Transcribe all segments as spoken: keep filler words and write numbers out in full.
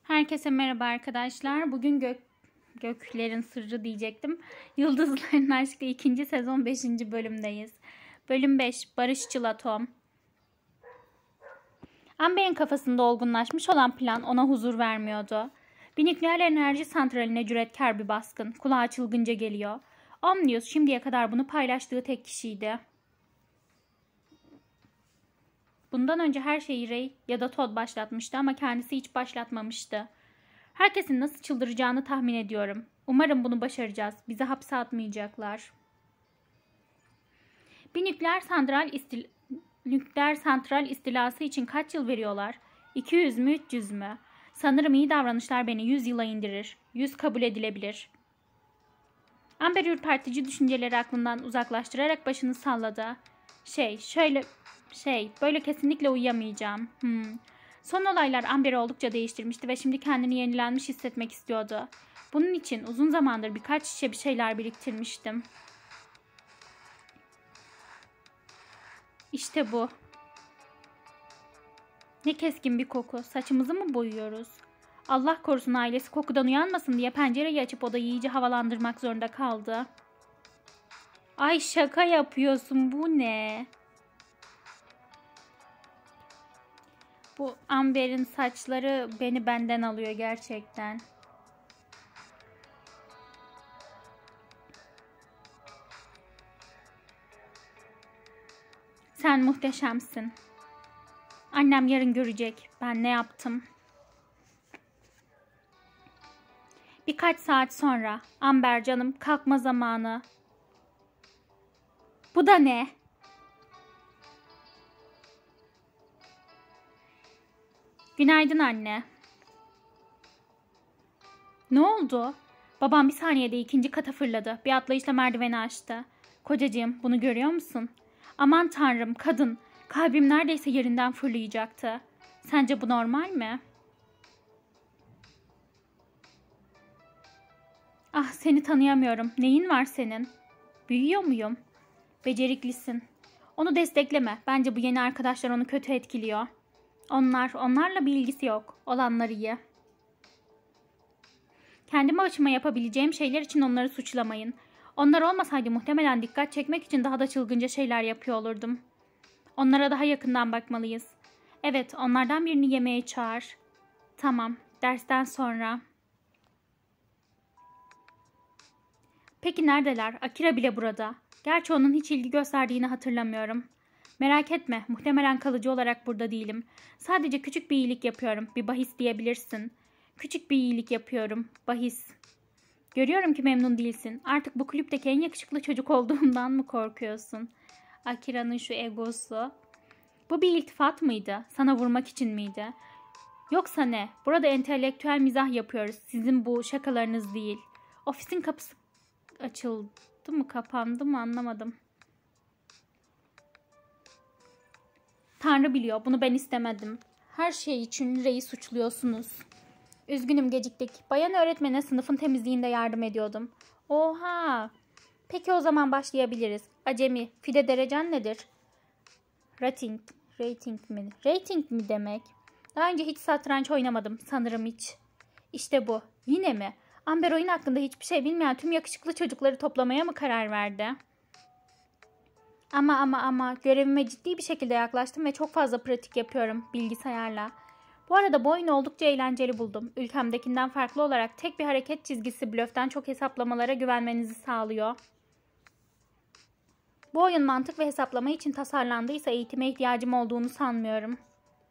Herkese merhaba arkadaşlar. Bugün gök, Göklerin Sırrı diyecektim. Yıldızların Aşkı ikinci sezon beşinci bölümdeyiz. Bölüm beş. Barışçıl Atom. Amber'in kafasında olgunlaşmış olan plan ona huzur vermiyordu. Bir nükleer enerji santraline cüretkar bir baskın. Kulağa çılgınca geliyor. Omnius şimdiye kadar bunu paylaştığı tek kişiydi. Bundan önce her şeyi Ray ya da Todd başlatmıştı ama kendisi hiç başlatmamıştı. Herkesin nasıl çıldıracağını tahmin ediyorum. Umarım bunu başaracağız. Bizi hapse atmayacaklar. Bir nükleer santral, istil nükleer santral istilası için kaç yıl veriyorlar? iki yüz mü üç yüz mü? Sanırım iyi davranışlar beni yüz yıla indirir. yüz kabul edilebilir. Amber ürpertici düşünceleri aklından uzaklaştırarak başını salladı. Şey, şöyle... Şey, böyle kesinlikle uyuyamayacağım. Hmm. Son olaylar Amber'i oldukça değiştirmişti ve şimdi kendini yenilenmiş hissetmek istiyordu. Bunun için uzun zamandır birkaç şişe bir şeyler biriktirmiştim. İşte bu. Ne keskin bir koku. Saçımızı mı boyuyoruz? Allah korusun ailesi kokudan uyanmasın diye pencereyi açıp odayı iyice havalandırmak zorunda kaldı. Ay şaka yapıyorsun, bu ne? Bu Amber'in saçları beni benden alıyor gerçekten. Sen muhteşemsin. Annem yarın görecek ben ne yaptım. Birkaç saat sonra. Amber canım, kalkma zamanı. Bu da ne? Günaydın anne. Ne oldu? Babam bir saniyede ikinci kata fırladı. Bir atlayışla merdiveni açtı. Kocacığım, bunu görüyor musun? Aman tanrım, kadın. Kalbim neredeyse yerinden fırlayacaktı. Sence bu normal mi? Ah, seni tanıyamıyorum. Neyin var senin? Büyüyor muyum? Beceriklisin. Onu destekleme. Bence bu yeni arkadaşlar onu kötü etkiliyor. Onlar, onlarla bir ilgisi yok. Olanlar iyi. Kendi başıma yapabileceğim şeyler için onları suçlamayın. Onlar olmasaydı muhtemelen dikkat çekmek için daha da çılgınca şeyler yapıyor olurdum. Onlara daha yakından bakmalıyız. Evet, onlardan birini yemeğe çağır. Tamam, dersten sonra. Peki neredeler? Akira bile burada. Gerçi onun hiç ilgi gösterdiğini hatırlamıyorum. Merak etme, muhtemelen kalıcı olarak burada değilim. Sadece küçük bir iyilik yapıyorum. Bir bahis diyebilirsin. Küçük bir iyilik yapıyorum. Bahis. Görüyorum ki memnun değilsin. Artık bu kulüpteki en yakışıklı çocuk olduğumdan mı korkuyorsun? Akira'nın şu egosu. Bu bir iltifat mıydı? Sana vurmak için miydi? Yoksa ne? Burada entelektüel mizah yapıyoruz. Sizin bu şakalarınız değil. Ofisin kapısı açıldı mı, kapandı mı anlamadım. Tanrı biliyor, bunu ben istemedim. Her şey için Ray'i suçluyorsunuz. Üzgünüm, geciktik. Bayan öğretmene sınıfın temizliğinde yardım ediyordum. Oha! Peki o zaman başlayabiliriz. Acemi, fide derecen nedir? Rating, rating mi? Rating mi demek? Daha önce hiç satranç oynamadım, sanırım hiç. İşte bu. Yine mi? Amber oyun hakkında hiçbir şey bilmeyen tüm yakışıklı çocukları toplamaya mı karar verdi? Ama ama ama görevime ciddi bir şekilde yaklaştım ve çok fazla pratik yapıyorum bilgisayarla. Bu arada bu oyunu oldukça eğlenceli buldum. Ülkemdekinden farklı olarak tek bir hareket çizgisi blöften çok hesaplamalara güvenmenizi sağlıyor. Bu oyun mantık ve hesaplama için tasarlandıysa eğitime ihtiyacım olduğunu sanmıyorum.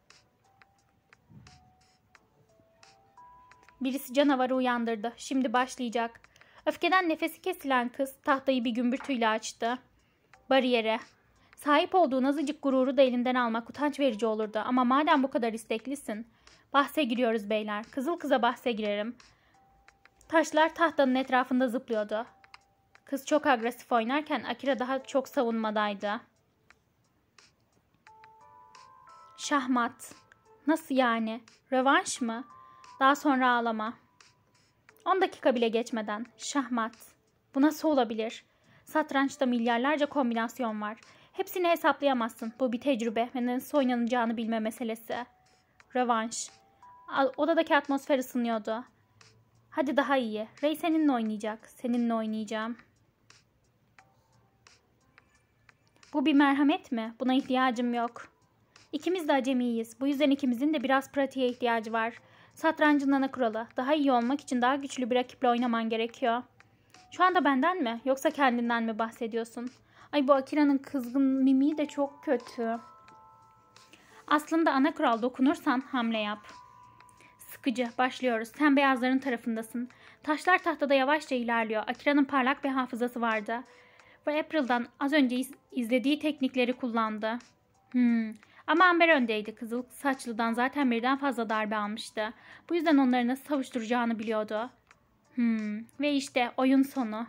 Birisi canavarı uyandırdı. Şimdi başlayacak. Öfkeden nefesi kesilen kız tahtayı bir gümbürtüyle açtı. Bariyere. Sahip olduğu azıcık gururu da elinden almak utanç verici olurdu ama madem bu kadar isteklisin. Bahse giriyoruz beyler. Kızıl kıza bahse girerim. Taşlar tahtanın etrafında zıplıyordu. Kız çok agresif oynarken Akira daha çok savunmadaydı. Şahmat. Nasıl yani? Rövanş mı? Daha sonra ağlama. on dakika bile geçmeden. Şahmat. Bu nasıl olabilir? Satrançta milyarlarca kombinasyon var. Hepsini hesaplayamazsın. Bu bir tecrübe ve nasıl oynanacağını bilme meselesi. Rövanş. Odadaki atmosfer ısınıyordu. Hadi daha iyi. Ray seninle oynayacak. Seninle oynayacağım. Bu bir merhamet mi? Buna ihtiyacım yok. İkimiz de acemiyiz. Bu yüzden ikimizin de biraz pratiğe ihtiyacı var. Satrancın ana kuralı. Daha iyi olmak için daha güçlü bir rakiple oynaman gerekiyor. Şu anda benden mi? Yoksa kendinden mi bahsediyorsun? Ay bu Akira'nın kızgın mimiği de çok kötü. Aslında ana kural dokunursan hamle yap. Sıkıcı. Başlıyoruz. Sen beyazların tarafındasın. Taşlar tahtada yavaşça ilerliyor. Akira'nın parlak bir hafızası vardı. Ve April'dan az önce iz izlediği teknikleri kullandı. Hmm. Ama Amber öndeydi. Kızıl saçlıdan zaten birden fazla darbe almıştı. Bu yüzden onları nasıl savuşturacağını biliyordu. Hmm. Ve işte oyun sonu.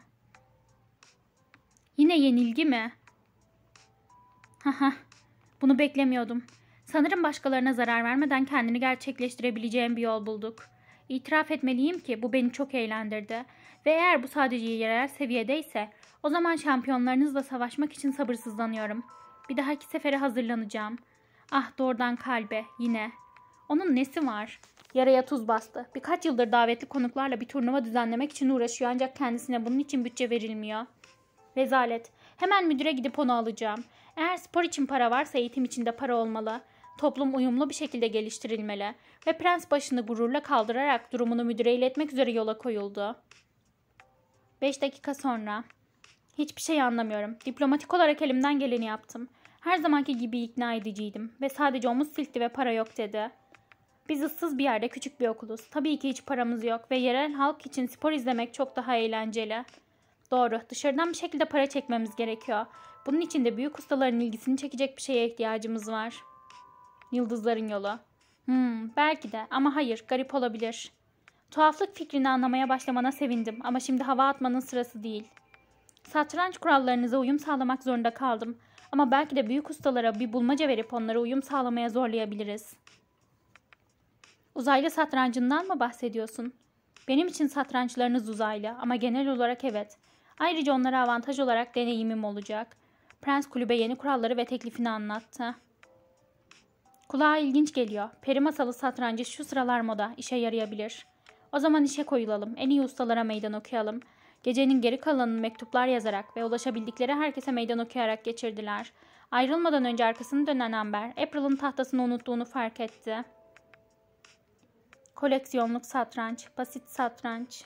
Yine yenilgi mi? Haha. Bunu beklemiyordum. Sanırım başkalarına zarar vermeden kendini gerçekleştirebileceğim bir yol bulduk. İtiraf etmeliyim ki bu beni çok eğlendirdi. Ve eğer bu sadece yerel seviyedeyse o zaman şampiyonlarınızla savaşmak için sabırsızlanıyorum. Bir dahaki sefere hazırlanacağım. Ah doğrudan kalbe yine. Onun nesi var? Yaraya tuz bastı. Birkaç yıldır davetli konuklarla bir turnuva düzenlemek için uğraşıyor ancak kendisine bunun için bütçe verilmiyor. Rezalet. Hemen müdüre gidip onu alacağım. Eğer spor için para varsa eğitim için de para olmalı. Toplum uyumlu bir şekilde geliştirilmeli. Ve prens başını gururla kaldırarak durumunu müdüre iletmek üzere yola koyuldu. Beş dakika sonra. Hiçbir şey anlamıyorum. Diplomatik olarak elimden geleni yaptım. Her zamanki gibi ikna ediciydim. Ve sadece omuz silkti ve para yok dedi. Biz ıssız bir yerde küçük bir okuluz. Tabii ki hiç paramız yok ve yerel halk için spor izlemek çok daha eğlenceli. Doğru, dışarıdan bir şekilde para çekmemiz gerekiyor. Bunun için de büyük ustaların ilgisini çekecek bir şeye ihtiyacımız var. Yıldızların yolu. Hmm, belki de ama hayır, garip olabilir. Tuhaflık fikrini anlamaya başlamana sevindim ama şimdi hava atmanın sırası değil. Satranç kurallarınıza uyum sağlamak zorunda kaldım. Ama belki de büyük ustalara bir bulmaca verip onlara uyum sağlamaya zorlayabiliriz. Uzaylı satrancından mı bahsediyorsun? Benim için satrançlarınız uzaylı ama genel olarak evet. Ayrıca onlara avantaj olarak deneyimim olacak. Prens kulübe yeni kuralları ve teklifini anlattı. Kulağa ilginç geliyor. Peri masalı satrancı şu sıralar moda, işe yarayabilir. O zaman işe koyulalım. En iyi ustalara meydan okuyalım. Gecenin geri kalanını mektuplar yazarak ve ulaşabildikleri herkese meydan okuyarak geçirdiler. Ayrılmadan önce arkasını dönen Amber, April'ın tahtasını unuttuğunu fark etti. Koleksiyonluk satranç, basit satranç.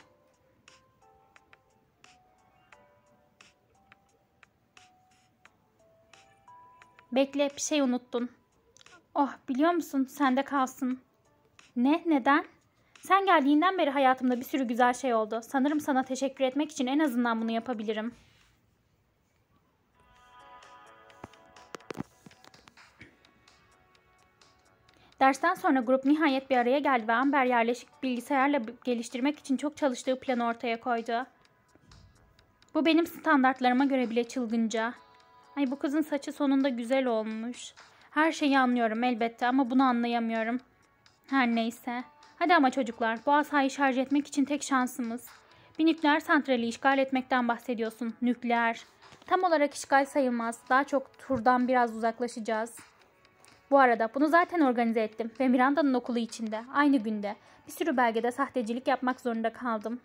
Bekle, bir şey unuttun. Oh, biliyor musun? Sende kalsın. Ne? Neden? Sen geldiğinden beri hayatımda bir sürü güzel şey oldu. Sanırım sana teşekkür etmek için en azından bunu yapabilirim. Dersten sonra grup nihayet bir araya geldi ve Amber yerleşik bilgisayarla geliştirmek için çok çalıştığı planı ortaya koydu. Bu benim standartlarıma göre bile çılgınca. Ay bu kızın saçı sonunda güzel olmuş. Her şeyi anlıyorum elbette ama bunu anlayamıyorum. Her neyse. Hadi ama çocuklar, bu asayı şarj etmek için tek şansımız. Bir nükleer santrali işgal etmekten bahsediyorsun. Nükleer. Tam olarak işgal sayılmaz. Daha çok turdan biraz uzaklaşacağız. Bu arada bunu zaten organize ettim ve Miranda'nın okulu içinde, aynı günde. Bir sürü belgede sahtecilik yapmak zorunda kaldım.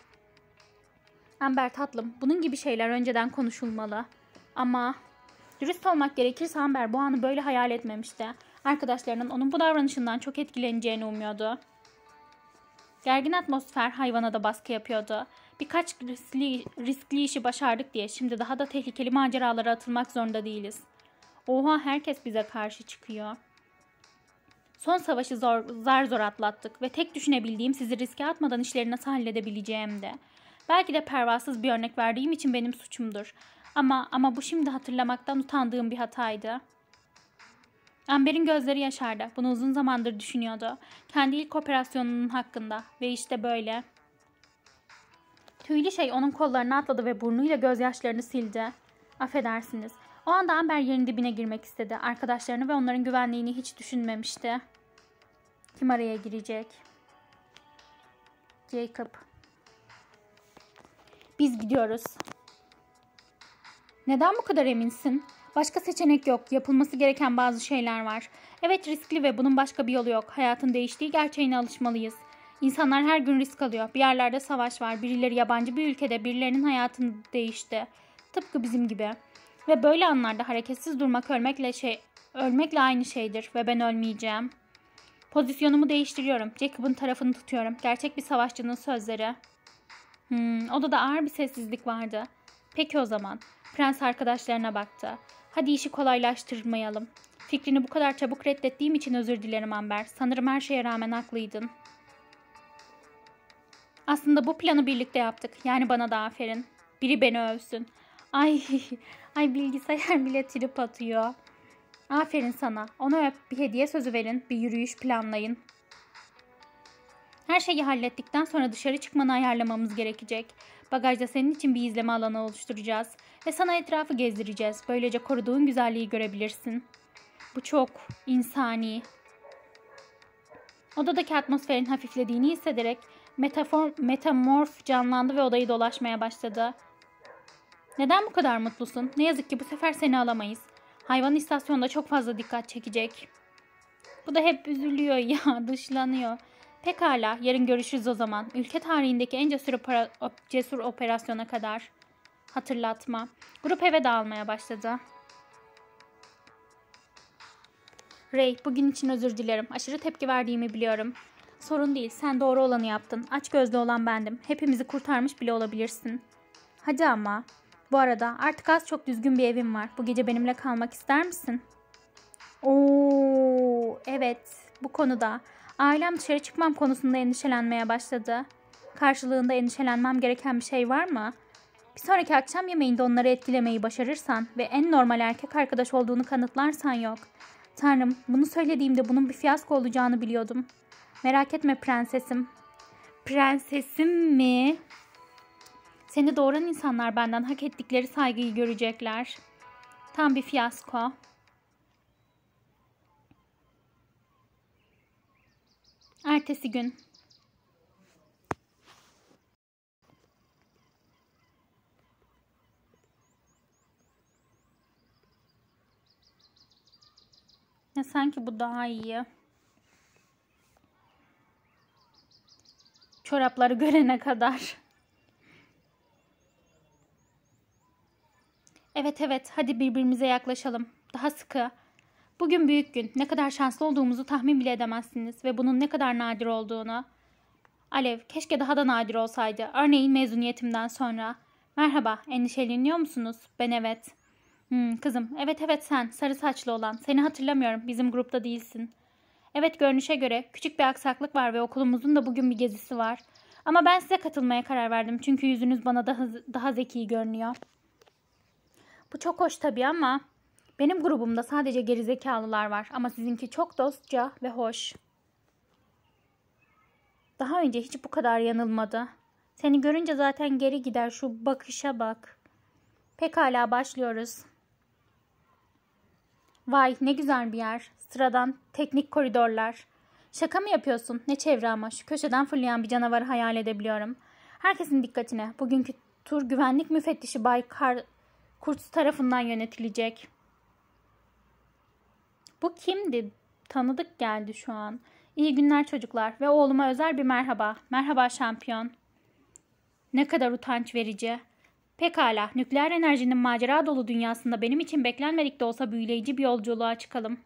Amber tatlım, bunun gibi şeyler önceden konuşulmalı. Ama dürüst olmak gerekirse Amber bu anı böyle hayal etmemişti. Arkadaşlarının onun bu davranışından çok etkileneceğini umuyordu. Gergin atmosfer hayvana da baskı yapıyordu. Birkaç riskli, riskli işi başardık diye şimdi daha da tehlikeli maceralara atılmak zorunda değiliz. Oha, herkes bize karşı çıkıyor. Son savaşı zor, zar zor atlattık ve tek düşünebildiğim sizi riske atmadan işleri nasıl halledebileceğimdi. Belki de pervasız bir örnek verdiğim için benim suçumdur. Ama ama bu şimdi hatırlamaktan utandığım bir hataydı. Amber'in gözleri yaşardı. Bunu uzun zamandır düşünüyordu. Kendi ilk operasyonunun hakkında. Ve işte böyle. Tüylü şey onun kollarına atladı ve burnuyla gözyaşlarını sildi. Affedersiniz. O anda Amber yerin dibine girmek istedi. Arkadaşlarını ve onların güvenliğini hiç düşünmemişti. Kim araya girecek? Jacob. Biz gidiyoruz. Neden bu kadar eminsin? Başka seçenek yok. Yapılması gereken bazı şeyler var. Evet, riskli ve bunun başka bir yolu yok. Hayatın değiştiği gerçeğine alışmalıyız. İnsanlar her gün risk alıyor. Bir yerlerde savaş var. Birileri yabancı bir ülkede birilerinin hayatını değişti. Tıpkı bizim gibi. Ve böyle anlarda hareketsiz durmak ölmekle şey ölmekle aynı şeydir ve ben ölmeyeceğim. Pozisyonumu değiştiriyorum. Jacob'un tarafını tutuyorum. Gerçek bir savaşçının sözleri. Hmm, odada ağır bir sessizlik vardı. Peki o zaman. Prens arkadaşlarına baktı. Hadi işi kolaylaştırmayalım. Fikrini bu kadar çabuk reddettiğim için özür dilerim Amber. Sanırım her şeye rağmen haklıydın. Aslında bu planı birlikte yaptık. Yani bana da aferin. Biri beni övsün. Ay, ay bilgisayar bile trip atıyor. Aferin sana. Ona öp, bir hediye sözü verin, bir yürüyüş planlayın. Her şeyi hallettikten sonra dışarı çıkmanı ayarlamamız gerekecek. Bagajda senin için bir izleme alanı oluşturacağız. Ve sana etrafı gezdireceğiz. Böylece koruduğun güzelliği görebilirsin. Bu çok insani. Odadaki atmosferin hafiflediğini hissederek metafor, metamorf canlandı ve odayı dolaşmaya başladı. Neden bu kadar mutlusun? Ne yazık ki bu sefer seni alamayız. Hayvan istasyonda çok fazla dikkat çekecek. Bu da hep üzülüyor ya, dışlanıyor. Pekala, yarın görüşürüz o zaman. Ülke tarihindeki en cesur, opera, cesur operasyona kadar. Hatırlatma. Grup eve dağılmaya başladı. Ray, bugün için özür dilerim. Aşırı tepki verdiğimi biliyorum. Sorun değil, sen doğru olanı yaptın. Açgözlü olan bendim. Hepimizi kurtarmış bile olabilirsin. Hadi ama. Bu arada artık az çok düzgün bir evim var. Bu gece benimle kalmak ister misin? Oo, evet, bu konuda. Ailem dışarı çıkmam konusunda endişelenmeye başladı. Karşılığında endişelenmem gereken bir şey var mı? Bir sonraki akşam yemeğinde onları etkilemeyi başarırsan ve en normal erkek arkadaş olduğunu kanıtlarsan yok. Tanrım, bunu söylediğimde bunun bir fiyasko olacağını biliyordum. Merak etme prensesim. Prensesim mi? Seni doğuran insanlar benden hak ettikleri saygıyı görecekler. Tam bir fiyasko. Ertesi gün. Ya sanki bu daha iyi. Çorapları görene kadar. Evet evet, hadi birbirimize yaklaşalım. Daha sıkı. Bugün büyük gün. Ne kadar şanslı olduğumuzu tahmin bile edemezsiniz ve bunun ne kadar nadir olduğunu. Alev, keşke daha da nadir olsaydı. Örneğin mezuniyetimden sonra. Merhaba, endişeleniyor musunuz? Ben evet. Hmm, kızım, evet evet sen, sarı saçlı olan. Seni hatırlamıyorum, bizim grupta değilsin. Evet, görünüşe göre küçük bir aksaklık var ve okulumuzun da bugün bir gezisi var. Ama ben size katılmaya karar verdim çünkü yüzünüz bana daha, daha zeki görünüyor. Bu çok hoş tabii ama benim grubumda sadece gerizekalılar var ama sizinki çok dostça ve hoş. Daha önce hiç bu kadar yanılmadı. Seni görünce zaten geri gider, şu bakışa bak. Pekala, başlıyoruz. Vay, ne güzel bir yer. Sıradan teknik koridorlar. Şaka mı yapıyorsun? Ne çevre ama. Şu köşeden fırlayan bir canavarı hayal edebiliyorum. Herkesin dikkatine. Bugünkü tur güvenlik müfettişi Bay Kar Kurtz tarafından yönetilecek. Bu kimdi? Tanıdık geldi şu an. İyi günler çocuklar ve oğluma özel bir merhaba. Merhaba şampiyon. Ne kadar utanç verici. Pekala, nükleer enerjinin macera dolu dünyasında benim için beklenmedik de olsa büyüleyici bir yolculuğa çıkalım.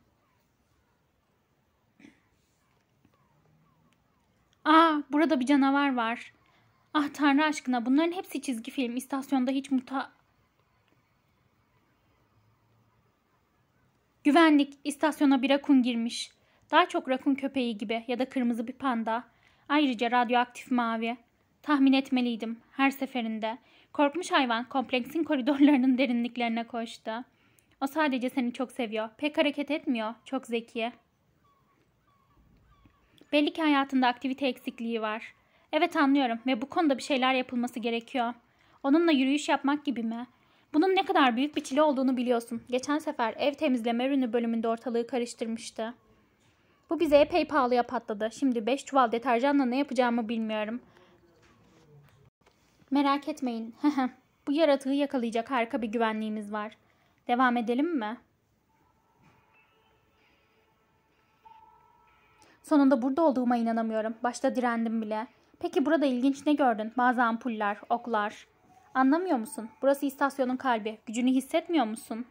Aa, burada bir canavar var. Ah Tanrı aşkına, bunların hepsi çizgi film. İstasyonda hiç muta... Güvenlik, istasyona bir rakun girmiş. Daha çok rakun köpeği gibi ya da kırmızı bir panda. Ayrıca radyoaktif mavi. Tahmin etmeliydim her seferinde. Korkmuş hayvan kompleksin koridorlarının derinliklerine koştu. O sadece seni çok seviyor. Pek hareket etmiyor. Çok zeki. Belli ki hayatında aktivite eksikliği var. Evet, anlıyorum ve bu konuda bir şeyler yapılması gerekiyor. Onunla yürüyüş yapmak gibi mi? Bunun ne kadar büyük bir çile olduğunu biliyorsun. Geçen sefer ev temizleme ürünü bölümünde ortalığı karıştırmıştı. Bu bize epey pahalıya patladı. Şimdi beş çuval deterjanla ne yapacağımı bilmiyorum. Merak etmeyin. Bu yaratığı yakalayacak harika bir güvenliğimiz var. Devam edelim mi? Sonunda burada olduğuma inanamıyorum. Başta direndim bile. Peki burada ilginç ne gördün? Bazı ampuller, oklar. Anlamıyor musun? Burası istasyonun kalbi. Gücünü hissetmiyor musun?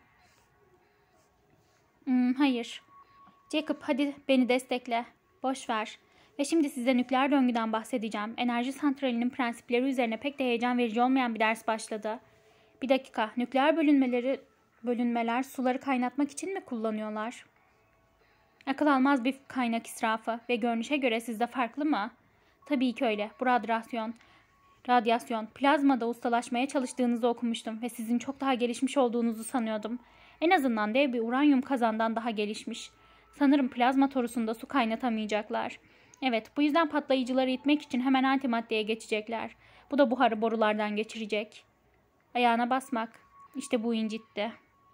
Hmm, hayır. Jacob, hadi beni destekle. Boş ver. Ve şimdi size nükleer döngüden bahsedeceğim. Enerji santralinin prensipleri üzerine pek de heyecan verici olmayan bir ders başladı. Bir dakika. Nükleer bölünmeleri, bölünmeler suları kaynatmak için mi kullanıyorlar? Akıl almaz bir kaynak israfı ve görünüşe göre sizde farklı mı? Tabii ki öyle. Bu radyasyon. Radyasyon. Plazmada ustalaşmaya çalıştığınızı okumuştum ve sizin çok daha gelişmiş olduğunuzu sanıyordum. En azından dev bir uranyum kazandan daha gelişmiş. Sanırım plazma torusunda su kaynatamayacaklar. Evet, bu yüzden patlayıcıları itmek için hemen antimaddeye geçecekler. Bu da buharı borulardan geçirecek. Ayağına basmak. İşte bu incitti.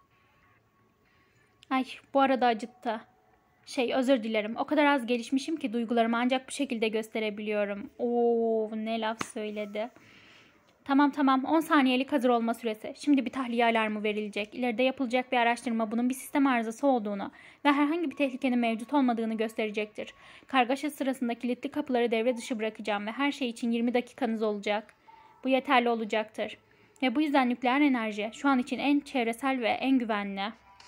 Ay, bu arada acıttı. Şey, özür dilerim. O kadar az gelişmişim ki duygularımı ancak bu şekilde gösterebiliyorum. Oo, ne laf söyledi. Tamam tamam, on saniyelik hazır olma süresi. Şimdi bir tahliye alarmı verilecek. İleride yapılacak bir araştırma bunun bir sistem arızası olduğunu ve herhangi bir tehlikenin mevcut olmadığını gösterecektir. Kargaşa sırasında kilitli kapıları devre dışı bırakacağım ve her şey için yirmi dakikanız olacak. Bu yeterli olacaktır. Ve bu yüzden nükleer enerji şu an için en çevresel ve en güvenli.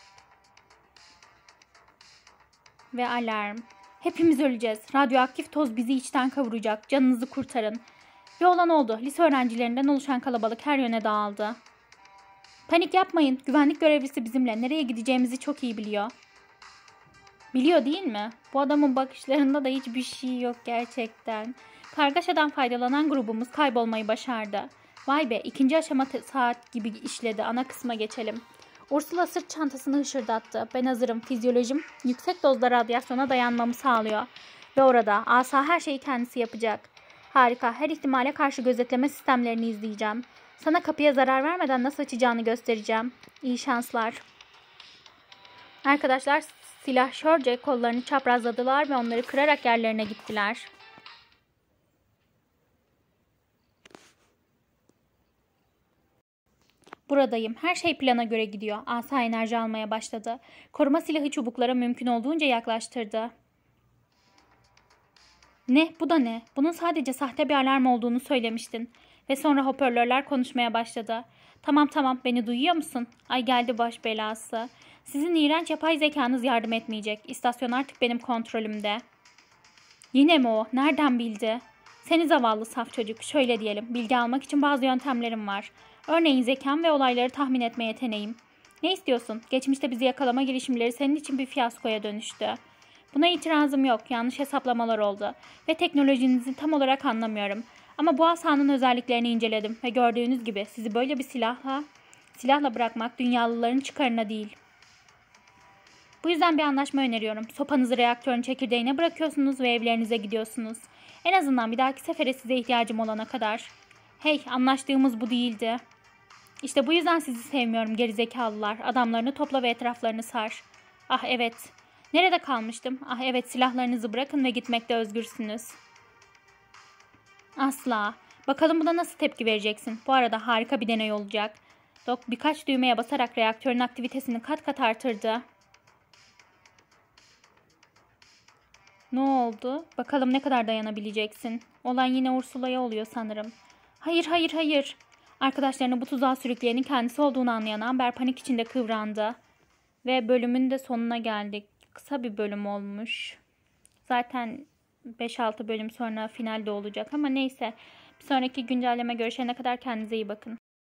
Ve alarm. Hepimiz öleceğiz. Radyoaktif toz bizi içten kavuracak. Canınızı kurtarın. Ve olan oldu. Lise öğrencilerinden oluşan kalabalık her yöne dağıldı. Panik yapmayın. Güvenlik görevlisi bizimle. Nereye gideceğimizi çok iyi biliyor. Biliyor değil mi? Bu adamın bakışlarında da hiçbir şey yok gerçekten. Kargaşadan faydalanan grubumuz kaybolmayı başardı. Vay be, ikinci aşama saat gibi işledi. Ana kısma geçelim. Ursula sırt çantasını hışırdattı. Ben hazırım. Fizyolojim yüksek dozda radyasyona dayanmamı sağlıyor. Ve orada asa her şeyi kendisi yapacak. Harika. Her ihtimale karşı gözetleme sistemlerini izleyeceğim. Sana kapıya zarar vermeden nasıl açacağını göstereceğim. İyi şanslar. Arkadaşlar silahşörce kollarını çaprazladılar ve onları kırarak yerlerine gittiler. Buradayım. Her şey plana göre gidiyor. Asa enerji almaya başladı. Koruma silahı çubuklara mümkün olduğunca yaklaştırdı. Ne? Bu da ne? Bunun sadece sahte bir alarm olduğunu söylemiştin. Ve sonra hoparlörler konuşmaya başladı. Tamam tamam, beni duyuyor musun? Ay geldi baş belası. Sizin iğrenç yapay zekanız yardım etmeyecek. İstasyon artık benim kontrolümde. Yine mi o? Nereden bildi? Seni zavallı saf çocuk. Şöyle diyelim. Bilgi almak için bazı yöntemlerim var. Örneğin zekam ve olayları tahmin etme yeteneğim. Ne istiyorsun? Geçmişte bizi yakalama girişimleri senin için bir fiyaskoya dönüştü. Buna itirazım yok. Yanlış hesaplamalar oldu. Ve teknolojinizi tam olarak anlamıyorum. Ama bu asanın özelliklerini inceledim. Ve gördüğünüz gibi sizi böyle bir silahla, silahla bırakmak dünyalıların çıkarına değil. Bu yüzden bir anlaşma öneriyorum. Sopanızı reaktörün çekirdeğine bırakıyorsunuz ve evlerinize gidiyorsunuz. En azından bir dahaki sefere size ihtiyacım olana kadar. Hey, anlaştığımız bu değildi. İşte bu yüzden sizi sevmiyorum gerizekalılar. Adamlarını topla ve etraflarını sar. Ah evet. Nerede kalmıştım? Ah evet, silahlarınızı bırakın ve gitmekte özgürsünüz. Asla. Bakalım buna nasıl tepki vereceksin? Bu arada harika bir deney olacak. Dok birkaç düğmeye basarak reaktörün aktivitesini kat kat artırdı. Ne oldu? Bakalım ne kadar dayanabileceksin. Olan yine Ursula'ya oluyor sanırım. Hayır hayır hayır. Arkadaşlarını bu tuzağa sürükleyenin kendisi olduğunu anlayan Amber panik içinde kıvrandı. Ve bölümün de sonuna geldik. Kısa bir bölüm olmuş. Zaten beş altı bölüm sonra finalde olacak ama neyse. Bir sonraki güncelleme görüşene kadar kendinize iyi bakın.